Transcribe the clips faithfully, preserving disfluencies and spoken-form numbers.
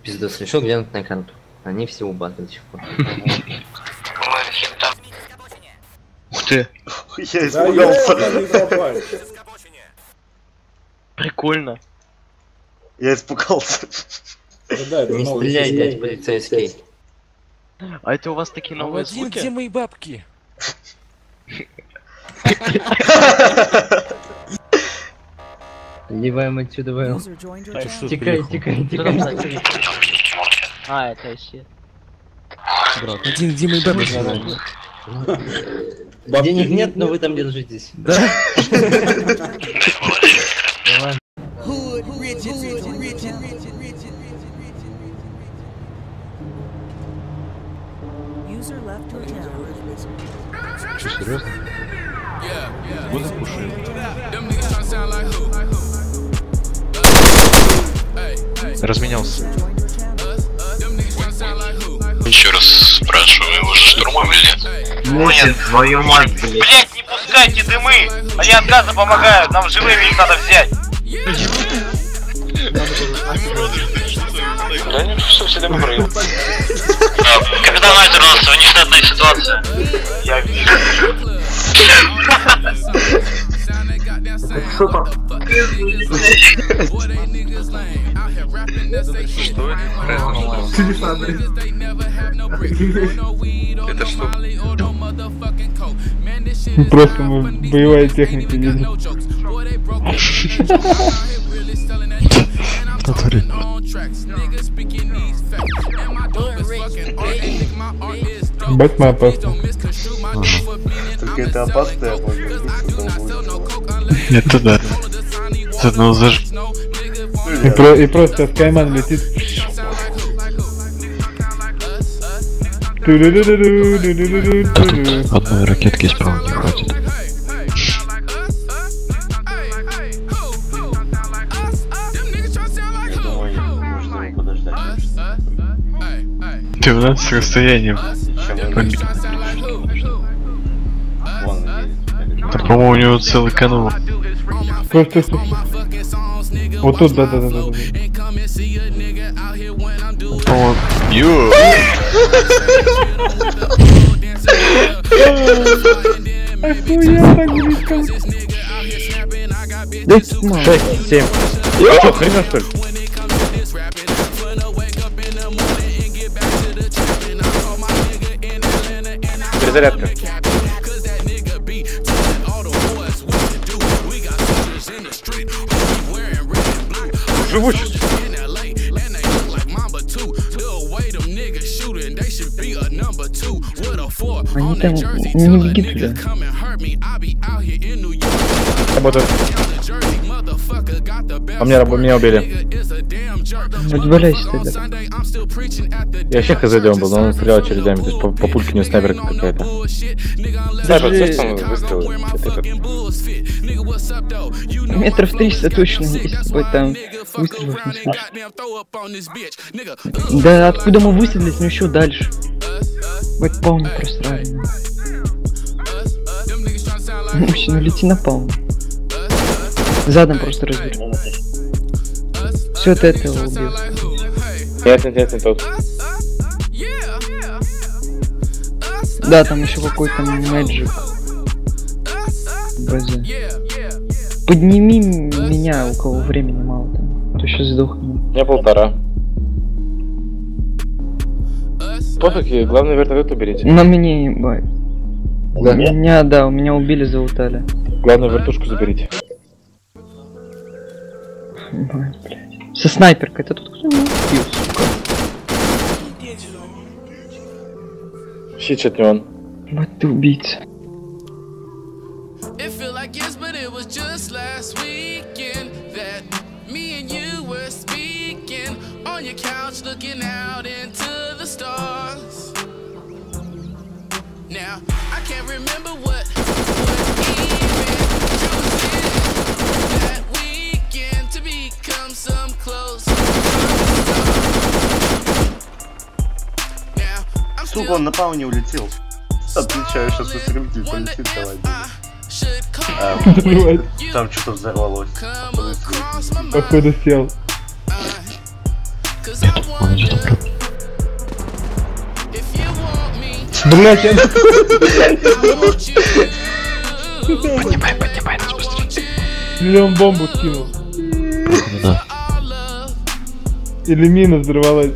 Пиздос, решил глянуть на карту. Они все у бата до сих пор. Ух ты! Я испугался. Прикольно. Я испугался. Не стреляй, дядь, полицейский. А это у вас такие новые звуки? Где мои бабки? Ливаем отсюда, Вэл. Тикай, тикай, тикай. А, это все. Один, где мои бабки? Денег нет, но вы там держитесь. Да? Что, серьезно? Вот и кушаем. Разменялся. Еще раз спрашиваю, его же штурмом или нет? Нет, твою мать, блядь. Блять, не пускайте дымы! Они от газа помогают, нам живыми их надо взять! Да нет, все, все дымы прыгают. Капитан Айзер, у нас внештатная ситуация. Я вижу. Что это? Это что? Просто мы боевая техника видим. Бать моя опасна. Только это опасная, Это да. С одного заж... И, про, и просто Скайман летит. Тут одной ракетки справа не хватит. Ты у нас с расстоянием. Там, по-моему, у него целый канал. Просто, вот тут, да, да, да, да. По-моему. Ё! Охуя так близко. шесть, семь. Что, хрена что ли? Перезарядка. Живучесть. Они там не беги туда. Работает. А меня, меня убили. Отваляйся тогда. Я вообще хз где он был, но он стрелял очередями, то есть по, по пульке у него снайперка какая-то. Снайпер, все, что он выстрелил? Метров триста точно, если бы там выстрелов не слышно. Да откуда мы выстрелились, ну еще дальше. Вот пауну просрали. Мужчина, лети на пауну. Задом просто разбери. Все, ты этого убил. Нет, нет, нет, не тот. Да, там еще какой-то мэджик. База. Подними меня, у кого времени мало там. То сейчас сдохну. У меня полтора. Пофиг, главное вертолет уберите. На мне ебать. Да. Меня, да, у меня убили, залутали. Главное вертушку заберите. Ебать, блядь. Со снайперкой, это тут кто меня убил, сука. Щит не он. Вот ты убийца. Now, I can't remember what, what even that weekend to become some close. Now, I'm still... Сука, он на пауне улетел. Отвечаю, сейчас истребитель полетит, давай. А, там что-то взорвалось. Походу сел. Нет, он Блять, я... Поднимай, поднимай нас быстрее. Или он бомбу скинул. Да. Или мина взорвалась.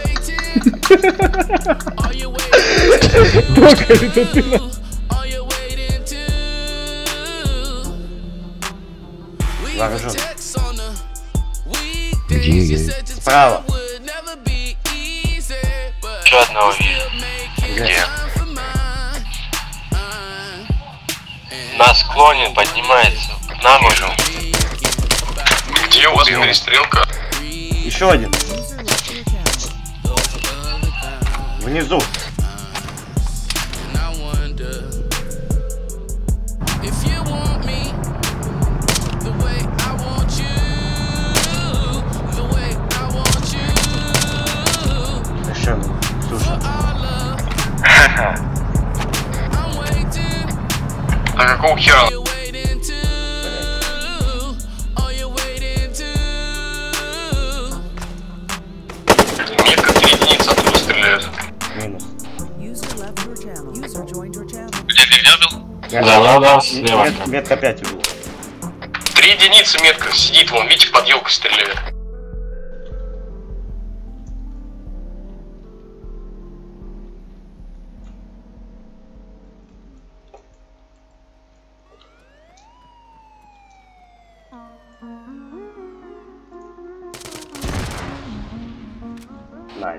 Только это ты на... Вооружен. Где я? Справа. Еще одного вижу. Где? На склоне поднимается. К нам уже. Где у вас перестрелка? Еще один. Внизу. Еще, слушай. А какого хера? Мне как три единицы оттуда стреляют. Минус. Где ты, где был? Я Да, да, да, слева. Мет, метка пять убил. Три единицы метка сидит, вон, видите, под елкой стреляет. Найс.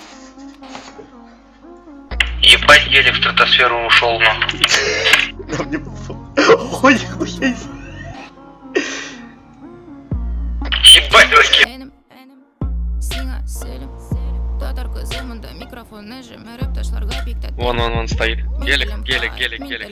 Ебать, еле в стратосферу ушел, но. Да мне... Ой, охуеть. Ебать, ракет. Вон, вон, вон стоит. Гелик, гелик, гелик, гелик.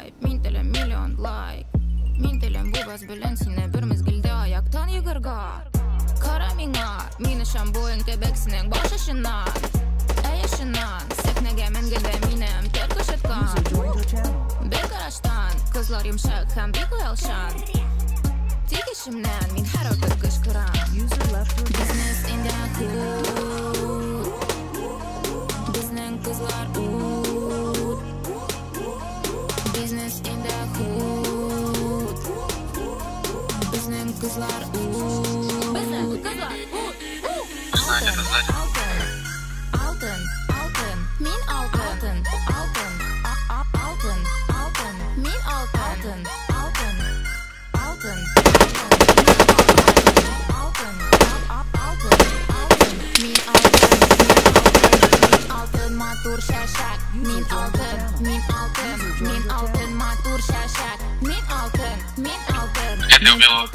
Где ты убил?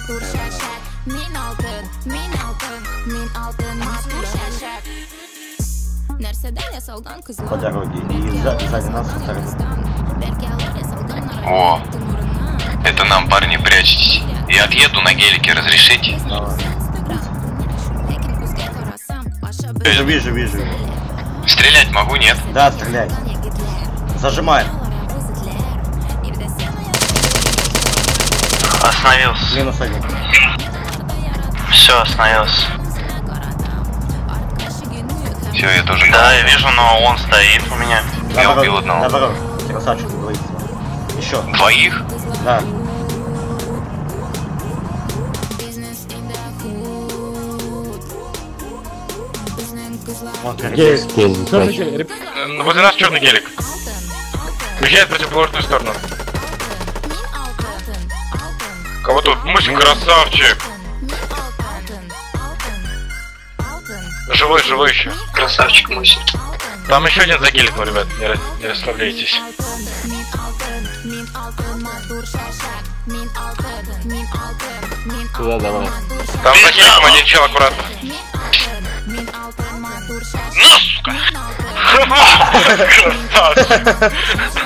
По дороге. И сзади, сзади нас со стороны. О, это нам, парни, прячьтесь. Я отъеду на гелике, разрешите? Давай. Вижу, вижу, вижу. Стрелять могу, нет? Да, стрелять. Зажимаем. Остановился. Минус один. Все, остановился. Все, я тоже. Да, я вижу, но он стоит у меня. Я Наоборот, убил одного. Наоборот, красавчик двоих. Еще. Двоих? Да. Вот, Гелик. Возле нас черный гелик. Уезжает в противоположную сторону. Кого тут? Мышь, красавчик. Живой, живой еще. Красавчик, мышь. Там еще один за геликом, ребят, не, рас... не расслабляйтесь. Туда давай. Там за геликом один чел, аккуратно. Ну, сука! Красавчик!